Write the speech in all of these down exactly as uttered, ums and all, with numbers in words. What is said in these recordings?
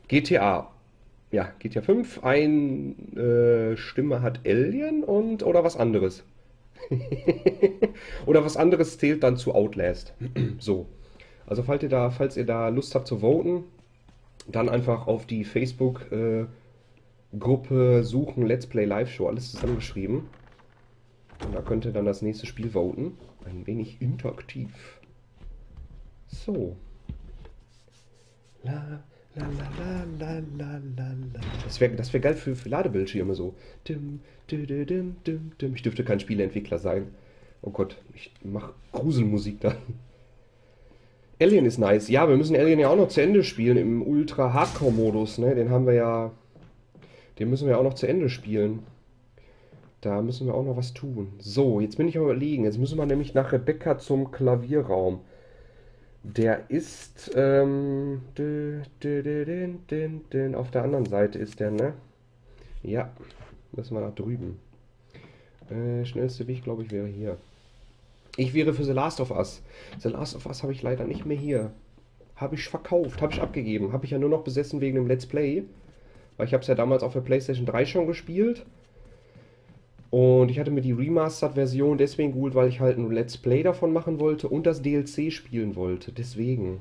G T A. Ja, G T A fünf. Eine Stimme hat Alien und oder was anderes. Oder was anderes zählt dann zu Outlast. So. Also falls ihr da, falls ihr da Lust habt zu voten, dann einfach auf die Facebook-Gruppe suchen Let's Play Live Show, alles zusammengeschrieben. Und da könnt ihr dann das nächste Spiel voten. Ein wenig interaktiv. So. La, la, la, la, la, la, la, la. Das wäre das wär geil für, für Ladebildschirme so. Dim, dim, dim, dim, dim. Ich dürfte kein Spieleentwickler sein. Oh Gott, ich mache Gruselmusik dann. Alien ist nice. Ja, wir müssen Alien ja auch noch zu Ende spielen im Ultra-Hardcore-Modus. Ne? Den haben wir ja. Den müssen wir auch noch zu Ende spielen. Da müssen wir auch noch was tun. So, jetzt bin ich am Überlegen. Jetzt müssen wir nämlich nach Rebecca zum Klavierraum. Der ist. Ähm, dü, dü, dü, dün, dün, dün. Auf der anderen Seite ist der, ne? Ja, müssen wir nach drüben. Äh, schnellste Weg, glaube ich, wäre hier. Ich wäre für The Last of Us. The Last of Us habe ich leider nicht mehr hier. Habe ich verkauft, habe ich abgegeben. Habe ich ja nur noch besessen wegen dem Let's Play. Weil ich habe es ja damals auf der PlayStation drei schon gespielt. Und ich hatte mir die Remastered-Version deswegen geholt, weil ich halt ein Let's Play davon machen wollte und das D L C spielen wollte. Deswegen.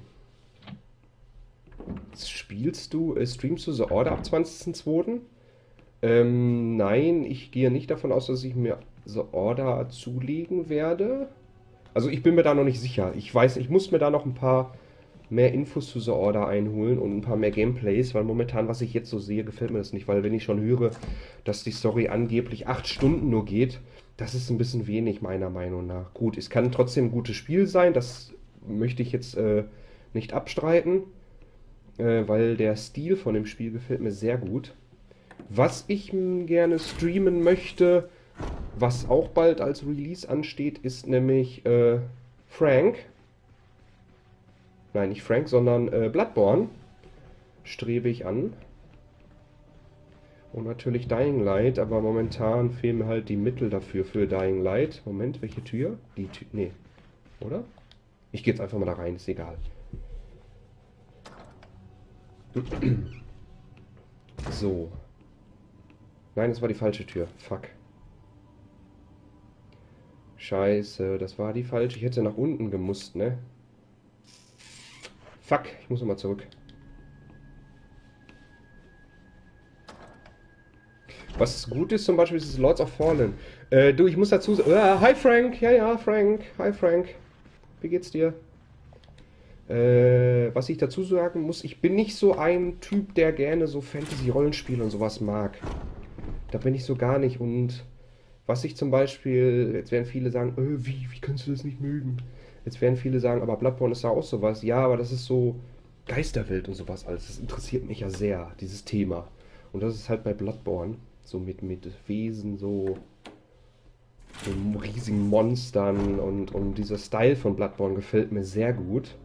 Spielst du, äh, streamst du The Order ab zwanzigsten zweiten? Ähm, nein, ich gehe nicht davon aus, dass ich mir The Order zulegen werde. Also ich bin mir da noch nicht sicher. Ich weiß, ich muss mir da noch ein paar mehr Infos zu The Order einholen und ein paar mehr Gameplays, weil momentan, was ich jetzt so sehe, gefällt mir das nicht, weil wenn ich schon höre, dass die Story angeblich acht Stunden nur geht, das ist ein bisschen wenig meiner Meinung nach. Gut, es kann trotzdem ein gutes Spiel sein, das möchte ich jetzt äh, nicht abstreiten, äh, weil der Stil von dem Spiel gefällt mir sehr gut. Was ich m, gerne streamen möchte, was auch bald als Release ansteht, ist nämlich äh, Frank. Nein, nicht Frank, sondern äh, Bloodborne strebe ich an. Und natürlich Dying Light, aber momentan fehlen mir halt die Mittel dafür für Dying Light. Moment, welche Tür? Die Tür. Nee. Oder? Ich gehe jetzt einfach mal da rein, ist egal. So. Nein, das war die falsche Tür. Fuck. Scheiße, das war die falsche. Ich hätte nach unten gemusst, ne? Fuck, ich muss nochmal zurück. Was gut ist zum Beispiel, ist Lords of Fallen. Äh, du, ich muss dazu sagen. Äh, hi Frank, ja, ja, Frank. Hi Frank. Wie geht's dir? Äh, was ich dazu sagen muss, ich bin nicht so ein Typ, der gerne so Fantasy-Rollenspiele und sowas mag. Da bin ich so gar nicht. Und was ich zum Beispiel, jetzt werden viele sagen, äh, wie, wie kannst du das nicht mögen? Jetzt werden viele sagen, aber Bloodborne ist ja auch sowas. Ja, aber das ist so Geisterwelt und sowas alles. Das interessiert mich ja sehr, dieses Thema. Und das ist halt bei Bloodborne. So mit, mit Wesen, so, so riesigen Monstern und, und dieser Style von Bloodborne gefällt mir sehr gut.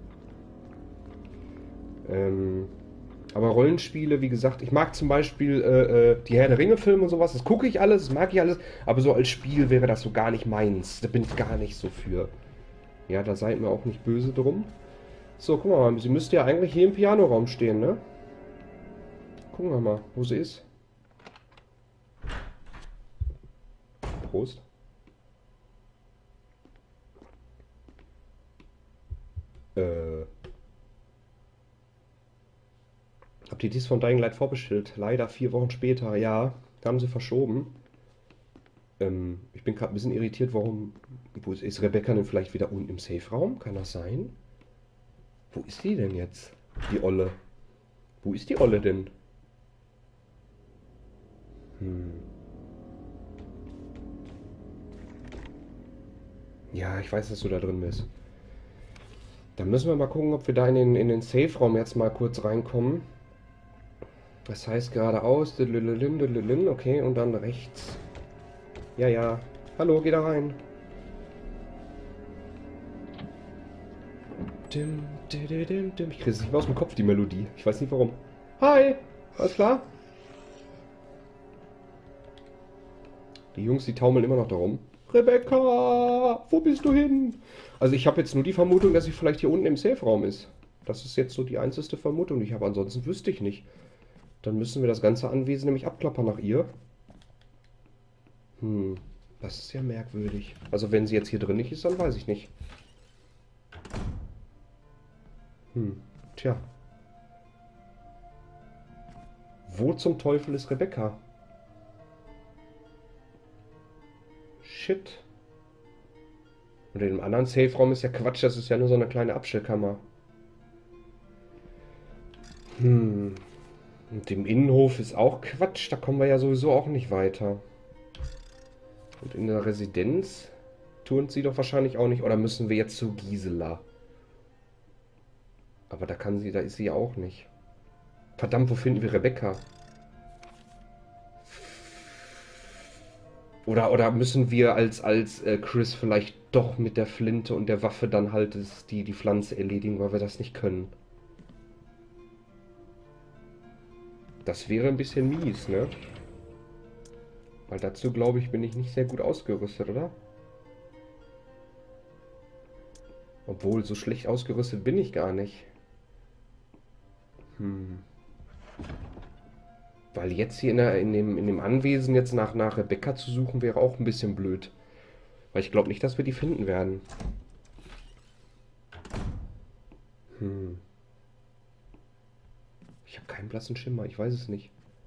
Ähm, aber Rollenspiele, wie gesagt, ich mag zum Beispiel äh, äh, die Herr der Ringe-Filme und sowas, das gucke ich alles, das mag ich alles, aber so als Spiel wäre das so gar nicht meins. Da bin ich gar nicht so für. Ja, da seid mir auch nicht böse drum. So, guck mal, sie müsste ja eigentlich hier im Pianoraum stehen, ne? Gucken wir mal, wo sie ist. Prost. Äh. Habt ihr dies von Dying Light vorbestellt? Leider vier Wochen später, ja. Haben sie verschoben. Ähm, ich bin gerade ein bisschen irritiert, warum. Wo ist, ist Rebecca denn vielleicht wieder unten im Safe-Raum? Kann das sein? Wo ist die denn jetzt? Die Olle. Wo ist die Olle denn? Hm. Ja, ich weiß, dass du da drin bist. Dann müssen wir mal gucken, ob wir da in den, in den Safe-Raum jetzt mal kurz reinkommen. Das heißt geradeaus, okay, und dann rechts. Ja, ja. Hallo, geh da rein. Ich kriege es nicht mehr aus dem Kopf, die Melodie. Ich weiß nicht warum. Hi! Alles klar? Die Jungs, die taumeln immer noch darum. Rebecca! Wo bist du hin? Also ich habe jetzt nur die Vermutung, dass sie vielleicht hier unten im Safe-Raum ist. Das ist jetzt so die einzige Vermutung, die ich habe. Ansonsten wüsste ich nicht. Dann müssen wir das ganze Anwesen nämlich abklappern nach ihr. Hm, das ist ja merkwürdig. Also wenn sie jetzt hier drin nicht ist, dann weiß ich nicht. Hm, tja. Wo zum Teufel ist Rebecca? Shit. Und in dem anderen Safe-Raum ist ja Quatsch, das ist ja nur so eine kleine Abstellkammer. Hm. Und im Innenhof ist auch Quatsch, da kommen wir ja sowieso auch nicht weiter. Und in der Residenz turnt sie doch wahrscheinlich auch nicht. Oder müssen wir jetzt zu Gisela? Aber da kann sie, da ist sie ja auch nicht. Verdammt, wo finden wir Rebecca? Oder, oder müssen wir als, als äh, Chris vielleicht doch mit der Flinte und der Waffe dann halt das, die, die Pflanze erledigen, weil wir das nicht können? Das wäre ein bisschen mies, ne? Weil dazu, glaube ich, bin ich nicht sehr gut ausgerüstet, oder? Obwohl, so schlecht ausgerüstet bin ich gar nicht. Hm. Weil jetzt hier in, der, in, dem, in dem Anwesen jetzt nach, nach Rebecca zu suchen, wäre auch ein bisschen blöd. Weil ich glaube nicht, dass wir die finden werden. Hm. Ich habe keinen blassen Schimmer, ich weiß es nicht.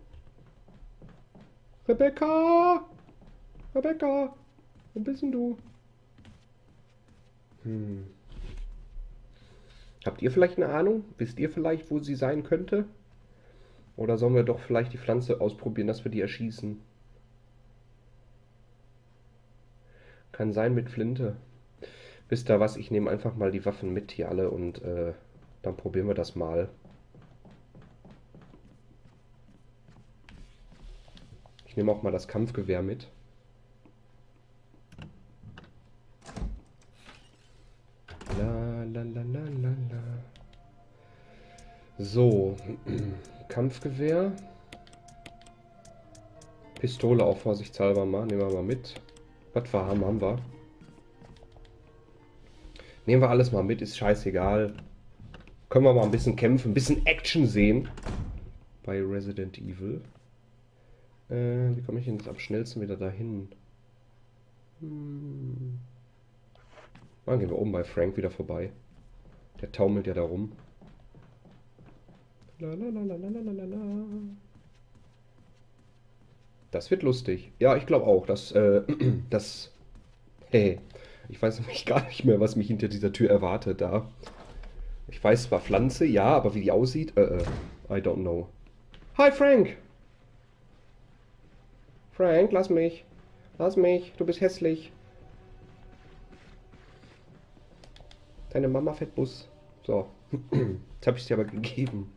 Rebecca! Rebecca! Wo bist denn du? Hm. Habt ihr vielleicht eine Ahnung? Wisst ihr vielleicht, wo sie sein könnte? Oder sollen wir doch vielleicht die Pflanze ausprobieren, dass wir die erschießen? Kann sein mit Flinte. Wisst ihr was? Ich nehme einfach mal die Waffen mit hier alle und äh, dann probieren wir das mal. Ich nehme auch mal das Kampfgewehr mit. La la la la la la. So, Kampfgewehr. Pistole auch vorsichtshalber mal. Nehmen wir mal mit. Was wir haben, haben wir. Nehmen wir alles mal mit, ist scheißegal. Können wir mal ein bisschen kämpfen, ein bisschen Action sehen. Bei Resident Evil. Äh, wie komme ich denn jetzt am schnellsten wieder dahin? Hm. Dann gehen wir oben bei Frank wieder vorbei. Der taumelt ja da rum. Lalalala. Das wird lustig. Ja, ich glaube auch. Das, äh, das. Hey. Ich weiß nämlich gar nicht mehr, was mich hinter dieser Tür erwartet da. Ich weiß zwar Pflanze, ja, aber wie die aussieht, äh, I don't know. Hi, Frank! Frank, lass mich. Lass mich, du bist hässlich. Deine Mama fährt Bus. So. Jetzt habe ich dir aber gegeben.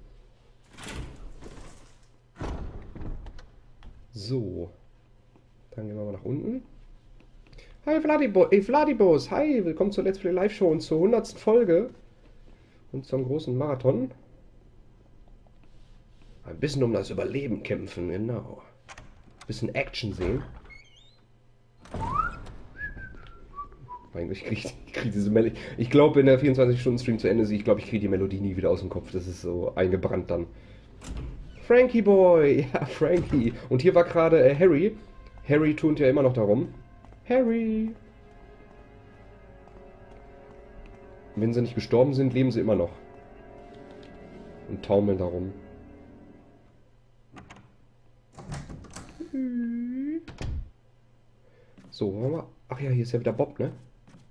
So. Dann gehen wir mal nach unten. Hi Vladibos, hey Vladibos, hi, willkommen zur Let's Play Live Show und zur hundertsten Folge und zum großen Marathon. Ein bisschen um das Überleben kämpfen, genau. Ein bisschen Action sehen. Eigentlich kriege ich, ich krieg diese Melodie. Ich glaube, wenn der vierundzwanzig-Stunden-Stream zu Ende ist, ich glaube, ich kriege die Melodie nie wieder aus dem Kopf. Das ist so eingebrannt dann. Frankie Boy, ja, Frankie. Und hier war gerade äh, Harry. Harry turnt ja immer noch darum. Harry! Wenn sie nicht gestorben sind, leben sie immer noch. Und taumeln darum. So, wollen wir... Ach ja, hier ist ja wieder Bob, ne?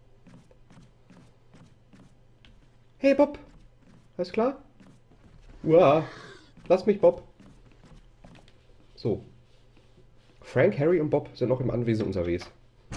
Hey, Bob! Alles klar? Uah! Lass mich, Bob! So. Frank, Harry und Bob sind noch im Anwesen unterwegs.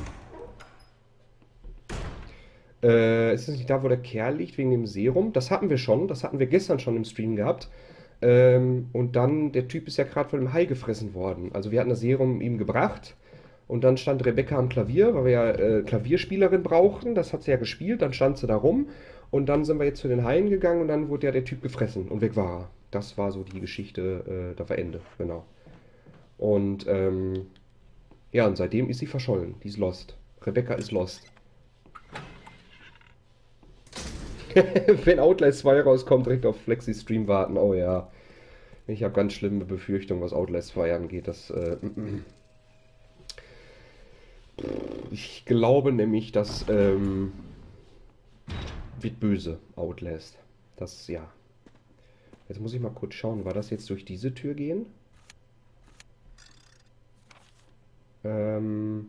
Äh, ist das nicht da, wo der Kerl liegt, wegen dem Serum? Das hatten wir schon, das hatten wir gestern schon im Stream gehabt. Ähm, und dann, der Typ ist ja gerade von dem Hai gefressen worden. Also wir hatten das Serum ihm gebracht. Und dann stand Rebecca am Klavier, weil wir ja äh, Klavierspielerin brauchten. Das hat sie ja gespielt, dann stand sie da rum. Und dann sind wir jetzt zu den Haien gegangen und dann wurde ja der Typ gefressen und weg war er. Das war so die Geschichte, äh, da war Ende, genau. Und, ähm, ja, und seitdem ist sie verschollen. Die ist lost. Rebecca ist lost. Wenn Outlast zwei rauskommt, direkt auf Flexi-Stream warten. Oh ja. Ich habe ganz schlimme Befürchtungen, was Outlast zwei angeht. Das, äh, ich glaube nämlich, das ähm, wird böse, Outlast. Das, ja. Jetzt muss ich mal kurz schauen. War das jetzt durch diese Tür gehen? Ähm...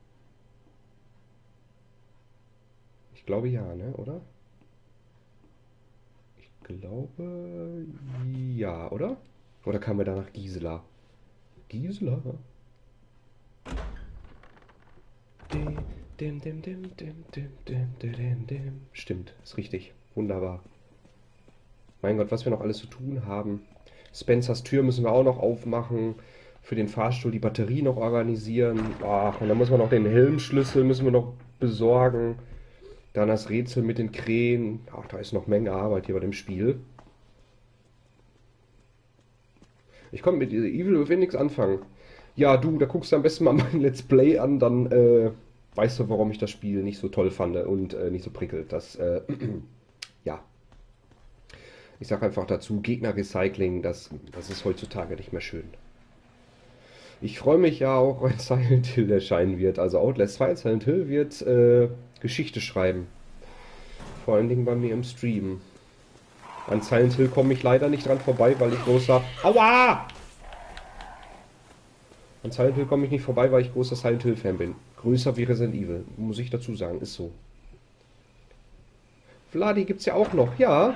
Ich glaube ja, ne? Oder? Ich glaube ja, oder? Oder kamen wir da nach Gisela? Gisela? Dim, dim, dim, dim, dim, dim, dim, dim, dim. Stimmt, ist richtig. Wunderbar. Mein Gott, was wir noch alles zu tun haben. Spencers Tür müssen wir auch noch aufmachen. Für den Fahrstuhl die Batterie noch organisieren. Ach, und dann muss man noch den Helmschlüssel müssen wir noch besorgen. Dann das Rätsel mit den Krähen. Ach, da ist noch Menge Arbeit hier bei dem Spiel. Ich konnte mit Evil Within nichts anfangen. Ja, du, da guckst du am besten mal mein Let's Play an, dann äh, weißt du, warum ich das Spiel nicht so toll fand und äh, nicht so prickelt. Das, äh, ja. Ich sag einfach dazu, Gegner-Recycling, das, das ist heutzutage nicht mehr schön. Ich freue mich ja auch, wenn Silent Hill erscheinen wird. Also Outlast zwei Silent Hill wird äh, Geschichte schreiben. Vor allen Dingen bei mir im Stream. An Silent Hill komme ich leider nicht dran vorbei, weil ich großer... Aua! An Silent Hill komme ich nicht vorbei, weil ich großer Silent Hill Fan bin. Größer wie Resident Evil, muss ich dazu sagen, ist so. Vladi gibt's ja auch noch, ja.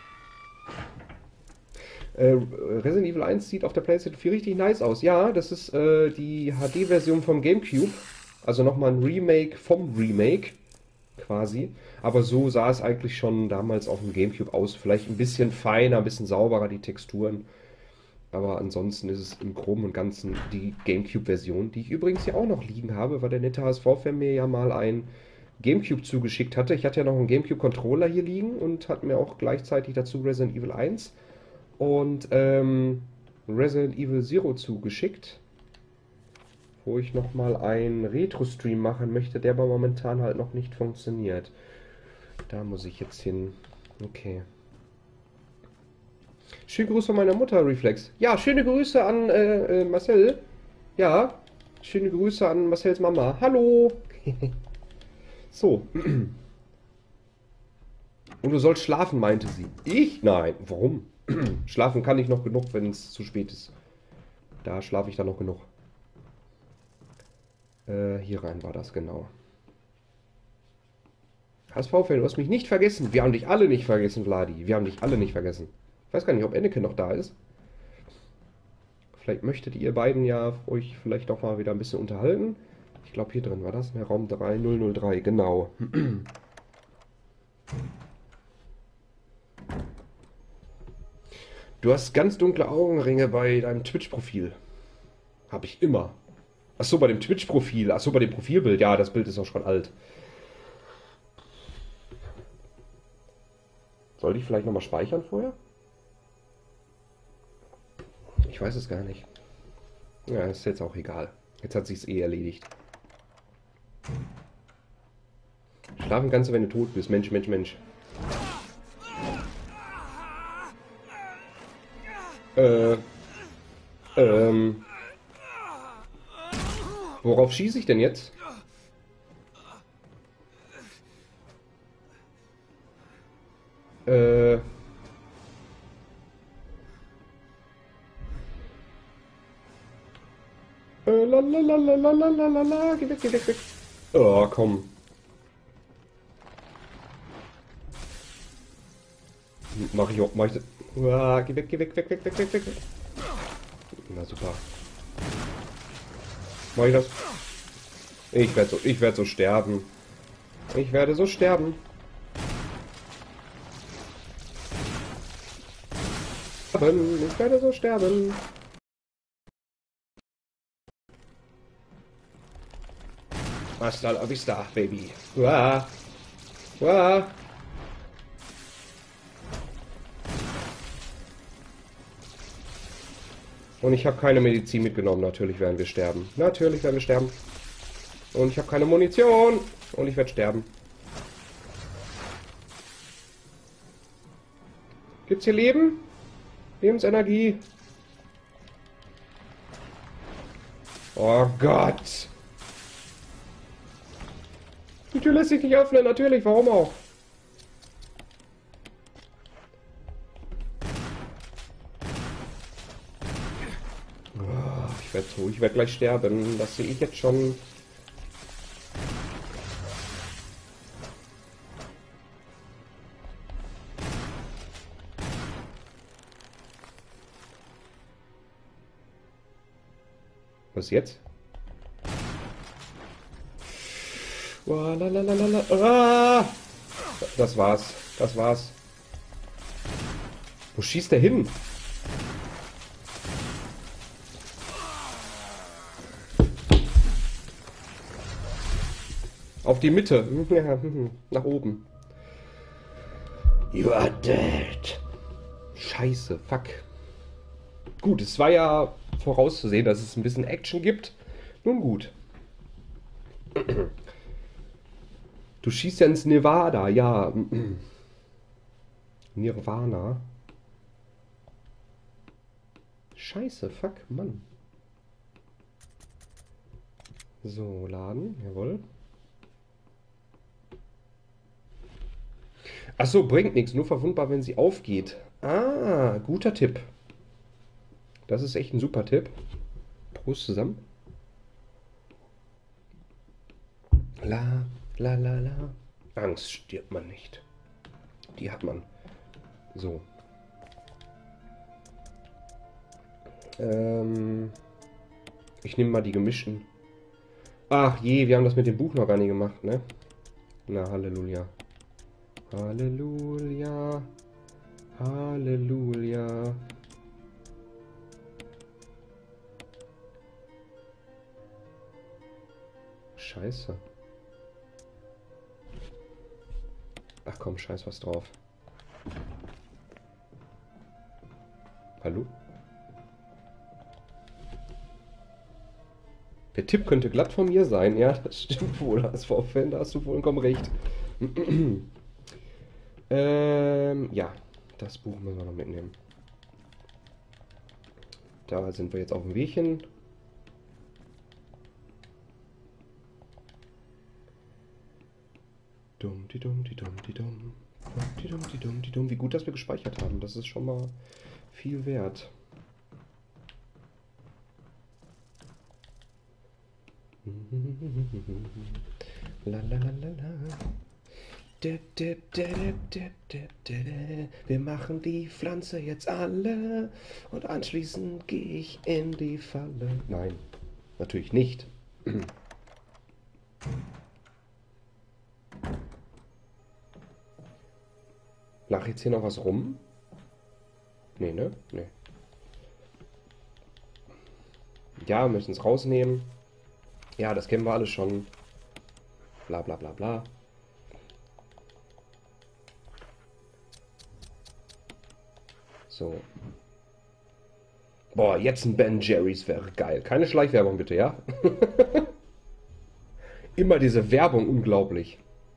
Äh, Resident Evil eins sieht auf der PlayStation vier richtig nice aus. Ja, das ist äh, die H D-Version vom GameCube. Also nochmal ein Remake vom Remake, quasi. Aber so sah es eigentlich schon damals auf dem GameCube aus. Vielleicht ein bisschen feiner, ein bisschen sauberer, die Texturen. Aber ansonsten ist es im Groben und Ganzen die GameCube-Version, die ich übrigens hier auch noch liegen habe, weil der nette H S V-Fan mir ja mal ein GameCube zugeschickt hatte. Ich hatte ja noch einen GameCube-Controller hier liegen und hat mir auch gleichzeitig dazu Resident Evil eins und ähm, Resident Evil Zero zugeschickt, wo ich nochmal einen Retro-Stream machen möchte, der aber momentan halt noch nicht funktioniert. Da muss ich jetzt hin. Okay. Schöne Grüße von meiner Mutter, Reflex. Ja, schöne Grüße an äh, äh, Marcel. Ja, schöne Grüße an Marcels Mama. Hallo. So. Und du sollst schlafen, meinte sie. Ich? Nein. Warum? Schlafen kann ich noch genug, wenn es zu spät ist. Da schlafe ich dann noch genug. Äh, hier rein war das, genau. H S V-Fan, du hast mich nicht vergessen. Wir haben dich alle nicht vergessen, Vladi. Wir haben dich alle nicht vergessen. Ich weiß gar nicht, ob Enneke noch da ist. Vielleicht möchtet ihr beiden ja euch vielleicht doch mal wieder ein bisschen unterhalten. Ich glaube, hier drin war das, ne? Raum drei null null drei, genau. Du hast ganz dunkle Augenringe bei deinem Twitch-Profil. Habe ich immer. Achso, bei dem Twitch-Profil. Achso, bei dem Profilbild. Ja, das Bild ist auch schon alt. Sollte ich vielleicht nochmal speichern vorher? Ich weiß es gar nicht. Ja, ist jetzt auch egal. Jetzt hat sich's eh erledigt. Schlafen kannst du, wenn du tot bist. Mensch, Mensch, Mensch. Äh. Ähm. Worauf schieße ich denn jetzt? Äh. Äh, lalalalalalala, geh weg, geh weg, weg. Oh, komm. Mach ich auch, mach ich das. Uah, geh weg, geh weg, weg, weg, weg, weg, weg. Na super. Mach ich das? Ich werde so, ich werde so sterben. Ich werde so sterben. Ich werde so sterben. Hasta la vista, baby. Uah. Uah. Und ich habe keine Medizin mitgenommen. Natürlich werden wir sterben. Natürlich werden wir sterben. Und ich habe keine Munition. Und ich werde sterben. Gibt's hier Leben? Lebensenergie? Oh Gott! Die Tür lässt sich nicht öffnen, natürlich, warum auch? Oh, ich werde so, ich werde gleich sterben, das sehe ich jetzt schon. Was jetzt? Oh, lalalala. Ah! Das war's. Das war's. Wo schießt der hin? Auf die Mitte. Nach oben. You are dead. Scheiße, fuck. Gut, es war ja vorauszusehen, dass es ein bisschen Action gibt. Nun gut. Du schießt ja ins Nevada, ja. Nirvana. Scheiße, fuck, Mann. So, laden, jawohl. Achso, bringt nichts, nur verwundbar, wenn sie aufgeht. Ah, guter Tipp. Das ist echt ein super Tipp. Prost zusammen. La, la, la, la. Angst stirbt man nicht. Die hat man. So. Ähm, ich nehme mal die gemischten. Ach je, wir haben das mit dem Buch noch gar nicht gemacht, ne? Na, Halleluja. Halleluja. Halleluja. Scheiße. Ach komm, scheiß was drauf. Hallo? Der Tipp könnte glatt von mir sein. Ja, das stimmt wohl. Als V Fan, da hast du vollkommen recht. ähm, ja, das Buch müssen wir noch mitnehmen. Da sind wir jetzt auf dem Wegchen. Dumm, die dumm, die dumm, die dumm. Die dumm, die dumm, die dumm. Wie gut, dass wir gespeichert haben. Das ist schon mal viel wert. La la la la la. Wir machen die Pflanze jetzt alle und anschließend gehe ich in die Falle. Nein, natürlich nicht. Lag jetzt hier noch was rum? Nee, ne? Nee. Ja, wir müssen es rausnehmen. Ja, das kennen wir alle schon. Bla bla bla bla. So. Boah, jetzt ein Ben Jerry's wäre geil. Keine Schleichwerbung bitte, ja? Immer diese Werbung, unglaublich.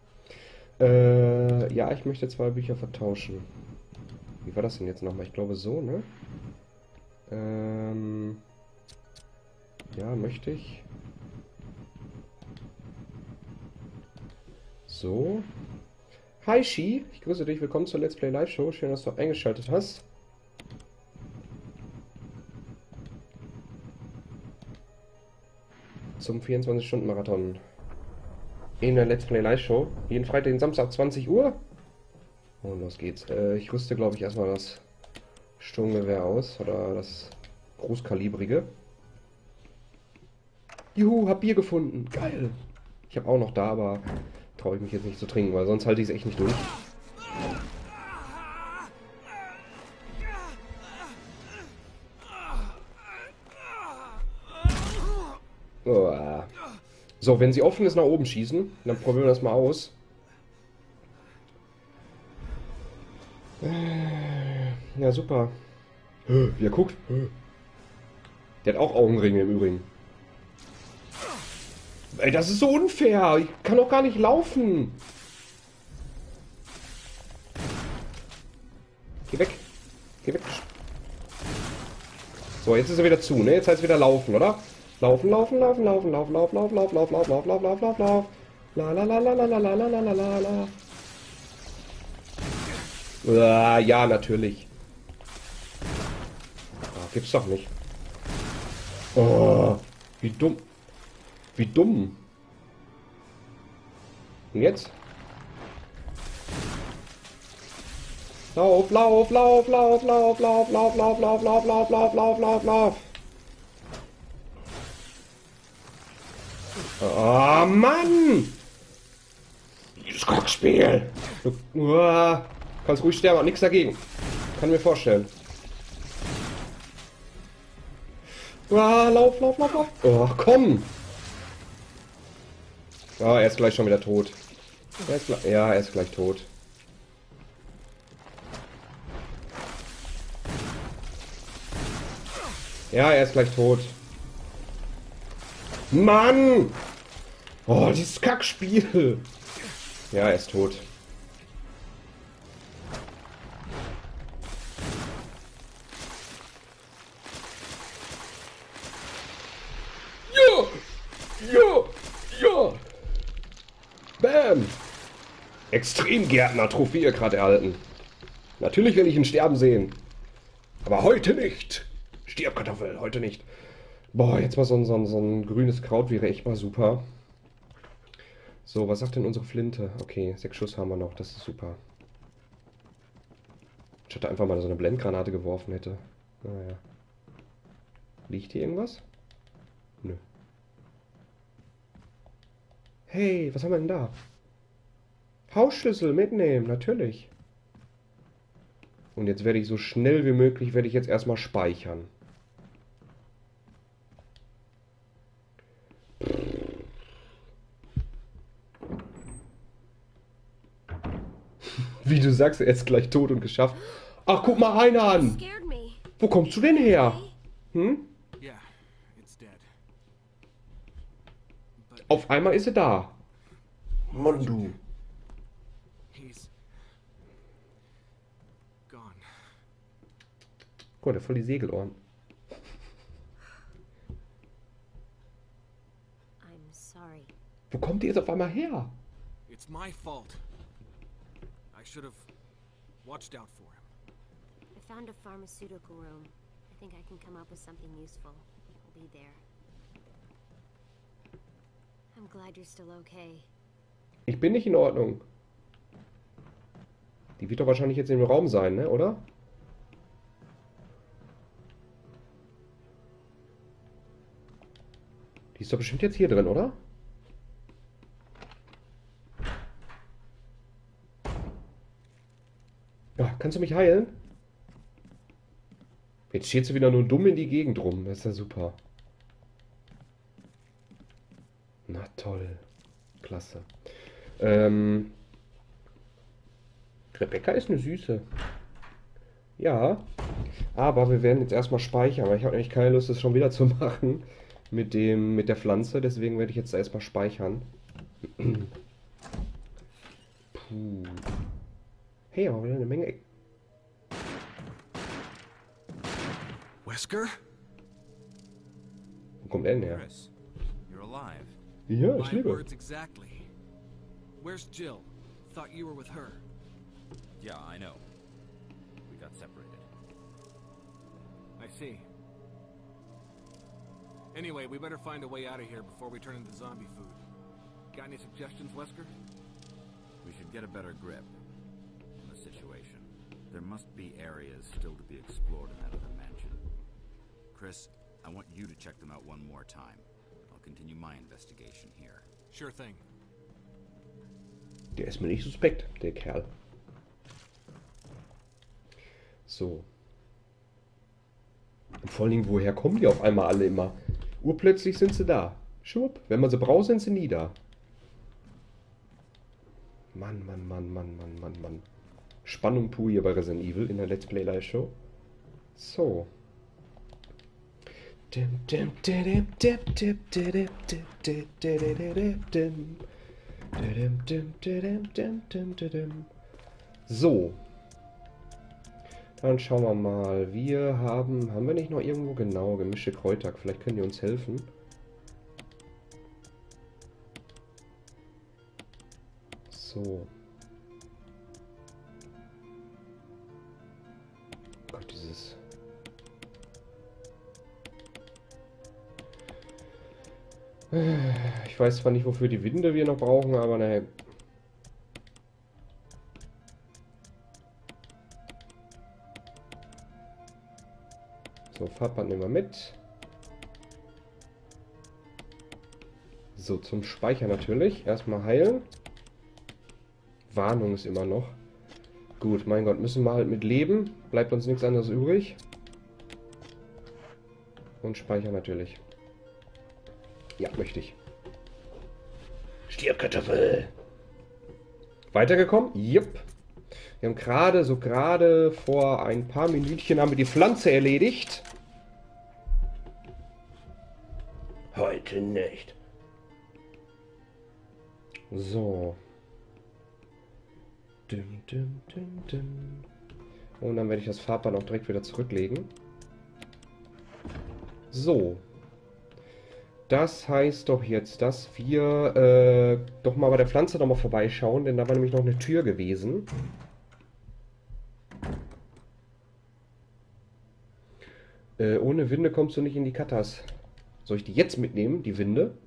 Äh, ja, ich möchte zwei Bücher vertauschen. Wie war das denn jetzt nochmal? Ich glaube so, ne? Ähm, ja, möchte ich. So. Hi Shi, ich grüße dich, willkommen zur Let's Play Live Show. Schön, dass du eingeschaltet hast. Zum vierundzwanzig-Stunden-Marathon. In der Let's Play Live Show. Jeden Freitag, den Samstag, zwanzig Uhr. Und los geht's. Äh, ich rüste, glaube ich, erstmal das Sturmgewehr aus. Oder das großkalibrige. Juhu, hab Bier gefunden. Geil. Ich habe auch noch da, aber traue ich mich jetzt nicht zu trinken, weil sonst halte ich es echt nicht durch. Oh. So, wenn sie offen ist, nach oben schießen. Dann probieren wir das mal aus. Ja, super. Ja, guckt. Der hat auch Augenringe im Übrigen. Ey, das ist so unfair. Ich kann doch gar nicht laufen. Geh weg. Geh weg. So, jetzt ist er wieder zu, ne? Jetzt heißt es wieder laufen, oder? Laufen, laufen, laufen, laufen, laufen, laufen, laufen, laufen, laufen, laufen, laufen, laufen, laufen, laufen. La la la la la la la la la la la. Ah, ja, natürlich. Ah, gibt's doch nicht. Oh, wie dumm. Wie dumm. Und jetzt? Lauf, lauf, lauf, lauf, lauf, lauf, lauf, lauf, lauf, lauf, lauf, lauf, lauf, lauf, lauf. Oh Mann! Dieses Kackspiel! Du uh, kannst ruhig sterben, hat nichts dagegen. Kann mir vorstellen. Ah, lauf, lauf, lauf, lauf. Oh, komm! Ah, er ist gleich schon wieder tot. Er ist ja, er ist gleich tot. Ja, er ist gleich tot. Mann! Oh, dieses Kackspiel! Ja, er ist tot. Ja! Ja! Ja! Bam! Extremgärtner-Trophäe gerade erhalten. Natürlich will ich ihn sterben sehen. Aber heute nicht. Stirb, Kartoffel, heute nicht. Boah, jetzt mal so ein, so, ein, so ein grünes Kraut wäre echt mal super. So, was sagt denn unsere Flinte? Okay, sechs Schuss haben wir noch, das ist super. Ich hätte einfach mal so eine Blendgranate geworfen hätte. Naja. Liegt hier irgendwas? Nö. Hey, was haben wir denn da? Hausschlüssel mitnehmen, natürlich. Und jetzt werde ich so schnell wie möglich, werde ich jetzt erstmal speichern. Wie du sagst, er ist gleich tot und geschafft. Ach, guck mal einer an. Wo kommst du denn her? Hm? Auf einmal ist er da. Mann, du. Guck, der voll die Segelohren. Wo kommt ihr jetzt auf einmal her? It's my fault. I should have watched out for him. I found a pharmaceutical room. I think I can come up with something useful. I'll be there. I'm glad you're still okay. Ich bin nicht in Ordnung. Die wird doch wahrscheinlich jetzt im Raum sein, ne, oder? Die ist doch bestimmt jetzt hier drin, oder? Ja, kannst du mich heilen? Jetzt steht sie wieder nur dumm in die Gegend rum. Das ist ja super. Na toll. Klasse. Ähm, Rebecca ist eine Süße. Ja. Aber wir werden jetzt erstmal speichern, weil ich habe eigentlich keine Lust, das schon wieder zu machen. Mit dem, mit der Pflanze. Deswegen werde ich jetzt erstmal speichern. Puh. Hey, aber wieder eine Menge. Wesker? Wo kommt er denn her? Chris, you're alive. Ja, ich My lebe. words exactly. Where's Jill? Thought you were with her. Yeah, I know. We got separated. I see. Anyway, we better find a way out of here before we turn into zombie food. Got any suggestions, Wesker? We should get a better grip on the situation. There must be areas still to be explored in that other mansion. Chris, I want you to check them out one more time. I'll continue my investigation here. Sure thing. Der ist mir nicht suspekt, der Kerl. So. Und vor allen Dingen, woher kommen die auf einmal alle immer? Urplötzlich sind sie da. Schwupp. Wenn man sie braucht, sind sie nie da. Mann, Mann, Mann, Mann, Mann, Mann, Mann. Spannung pur hier bei Resident Evil in der Let's Play Live Show. So. So. Dann schauen wir mal. Wir haben... Haben wir nicht noch irgendwo? Genau, gemischte Kräuter. Vielleicht können die uns helfen. So. Gott, dieses... Ich weiß zwar nicht, wofür die Winde wir noch brauchen, aber naja. So, Farbband nehmen wir mit. So, zum Speichern natürlich. Erstmal heilen. Warnung ist immer noch. Gut, mein Gott, müssen wir halt mit leben. Bleibt uns nichts anderes übrig. Und speichern natürlich. Ja, möchte ich. Stierkartoffel. Weitergekommen? Jupp. Wir haben gerade, so gerade vor ein paar Minütchen haben wir die Pflanze erledigt. Heute nicht. So. Dum, dum, dum, dum. Und dann werde ich das Farbband auch direkt wieder zurücklegen. So. Das heißt doch jetzt, dass wir äh, doch mal bei der Pflanze noch mal vorbeischauen, denn da war nämlich noch eine Tür gewesen. Äh, ohne Winde kommst du nicht in die Katas. Soll ich die jetzt mitnehmen, die Winde?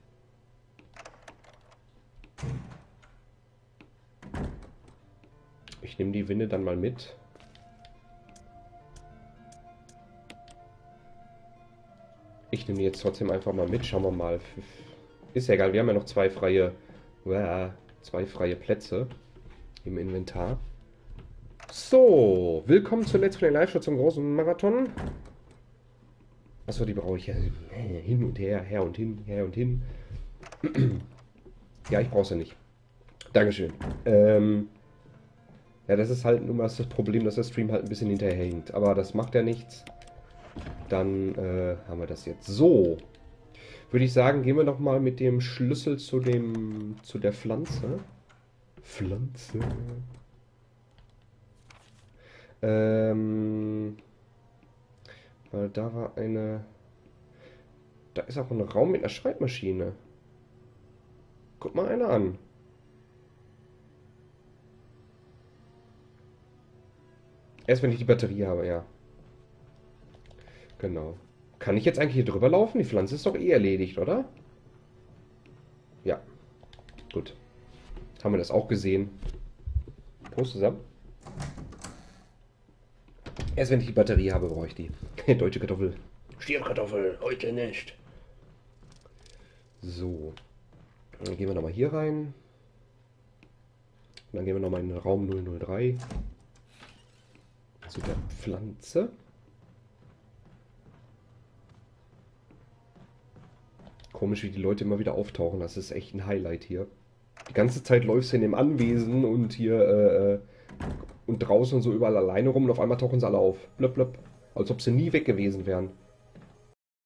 Ich nehme die Winde dann mal mit. Ich nehme die jetzt trotzdem einfach mal mit. Schauen wir mal. Ist ja egal, wir haben ja noch zwei freie, uh, zwei freie Plätze im Inventar. So, willkommen zur Let's Play Live-Show zum großen Marathon. Achso, die brauche ich ja hin und her, her und hin, her und hin. Ja, ich brauche sie nicht. Dankeschön. Ähm, ja, das ist halt nun mal das Problem, dass der Stream halt ein bisschen hinterhängt. Aber das macht ja nichts. Dann äh, haben wir das jetzt. So. Würde ich sagen, gehen wir noch mal mit dem Schlüssel zu dem zu der Pflanze. Pflanze. Ähm, weil da war eine... Da ist auch ein Raum mit einer Schreibmaschine. Guck mal einer an. Erst wenn ich die Batterie habe, ja. Genau. Kann ich jetzt eigentlich hier drüber laufen? Die Pflanze ist doch eh erledigt, oder? Ja. Gut. Haben wir das auch gesehen. Prost zusammen. Erst wenn ich die Batterie habe, brauche ich die. Deutsche Kartoffel. Stierkartoffel, heute nicht. So. Dann gehen wir nochmal hier rein. Und dann gehen wir nochmal in den Raum null null drei. Zu der Pflanze. Komisch, wie die Leute immer wieder auftauchen. Das ist echt ein Highlight hier. Die ganze Zeit läufst du in dem Anwesen und hier äh, und draußen und so überall alleine rum und auf einmal tauchen sie alle auf. Blöpp, blöpp. Als ob sie nie weg gewesen wären.